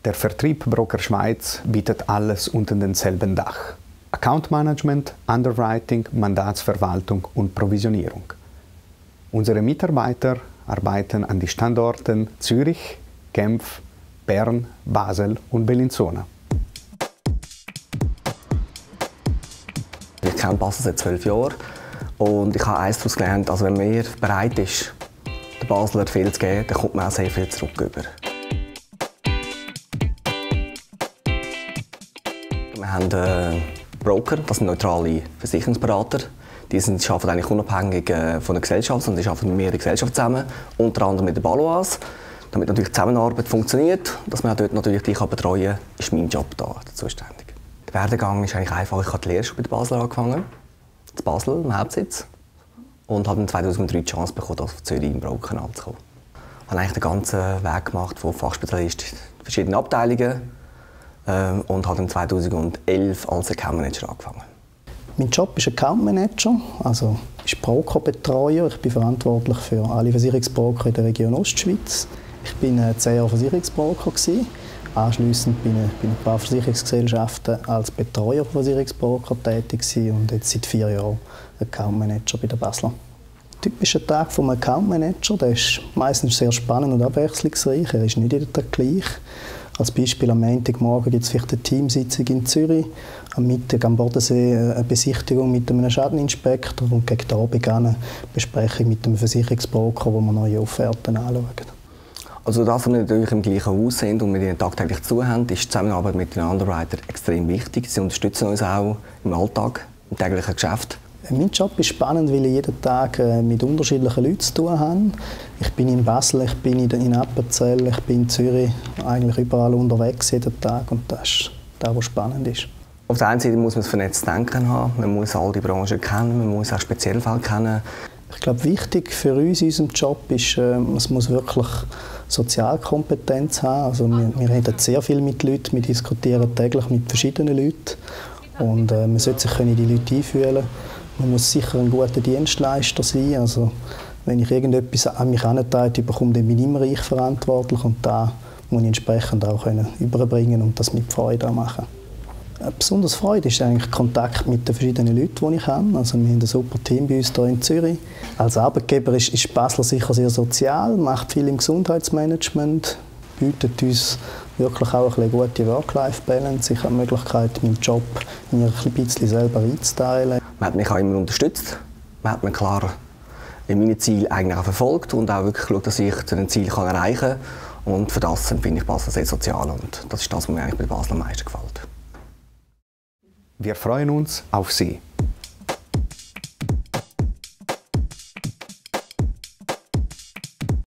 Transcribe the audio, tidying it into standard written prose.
Der Vertrieb Broker Schweiz bietet alles unter demselben Dach. Account Management, Underwriting, Mandatsverwaltung und Provisionierung. Unsere Mitarbeiter arbeiten an den Standorten Zürich, Genf, Bern, Basel und Bellinzona. Ich kenne Basel seit 12 Jahren und ich habe eines daraus gelernt, also wenn man bereit ist, den Basler viel zu geben, dann kommt man auch sehr viel zurück über. Wir haben Broker, das sind neutrale Versicherungsberater. Die arbeiten eigentlich unabhängig von der Gesellschaft, sondern die arbeiten mit mehreren Gesellschaften zusammen, unter anderem mit der Baloise. Damit natürlich die Zusammenarbeit funktioniert, dass man dort natürlich die betreuen kann, ist mein Job da zuständig. Der Werdegang ist eigentlich einfach. Ich habe die Lehre bei der Basler angefangen, in Basel, im Hauptsitz, und habe dann 2003 die Chance bekommen, auf Zürich im Broker anzukommen. Ich habe eigentlich den ganzen Weg gemacht von Fachspezialist in verschiedenen Abteilungen und habe dann 2011 als Account Manager angefangen. Mein Job ist Account Manager, also ist Brokerbetreuer. Ich bin verantwortlich für alle Versicherungsbroker in der Region Ostschweiz. Ich war 10 Jahre Versicherungsbroker. Anschliessend bin ich bei ein paar Versicherungsgesellschaften als Betreuer von Versicherungsbroker tätig und jetzt seit 4 Jahren Account Manager bei der Basler. Der typische Tag des Account Manager, der ist meistens sehr spannend und abwechslungsreich. Er ist nicht jeden Tag gleich. Als Beispiel am Montagmorgen gibt es vielleicht eine Teamsitzung in Zürich, am Mittag am Bodensee eine Besichtigung mit einem Schadeninspektor und gegen Abend eine Besprechung mit einem Versicherungsbroker, wo wir neue Offerten anschauen. Also das, was wir natürlich im gleichen Haus sind und mit ihnen tagtäglich zu haben, ist die Zusammenarbeit mit den Underwritern extrem wichtig. Sie unterstützen uns auch im Alltag, im täglichen Geschäft. Mein Job ist spannend, weil ich jeden Tag mit unterschiedlichen Leuten zu tun habe. Ich bin in Basel, ich bin in Appenzell, ich bin in Zürich, eigentlich überall unterwegs jeden Tag und das ist das, was spannend ist. Auf der einen Seite muss man das vernetztes Denken haben, man muss all die Branchen kennen, man muss auch Speziellfälle kennen. Ich glaube, wichtig für uns in unserem Job ist, es muss wirklich Sozialkompetenz haben. Also wir reden sehr viel mit Leuten, wir diskutieren täglich mit verschiedenen Leuten und man sollte sich in die Leute einfühlen. Man muss sicher ein guter Dienstleister sein. Also, wenn ich irgendetwas an mich herangetragen bekomme, dann bin immer ich verantwortlich und da muss ich entsprechend auch überbringen und das mit Freude machen. Besonders Freude ist eigentlich Kontakt mit den verschiedenen Leuten, die ich habe. Also, wir haben ein super Team bei uns hier in Zürich. Als Arbeitgeber ist Basler sicher sehr sozial, macht viel im Gesundheitsmanagement, bietet uns wirklich auch eine gute Work-Life-Balance. Ich habe die Möglichkeit, meinen Job mir ein bisschen selber einzuteilen. Man hat mich auch immer unterstützt. Man hat mir klar meine Ziele eigentlich auch verfolgt und auch wirklich geschaut, dass ich zu den Zielen erreichen kann. Und für das finde ich Basel sehr sozial und das ist das, was mir eigentlich bei Basel am meisten gefällt. Wir freuen uns auf Sie.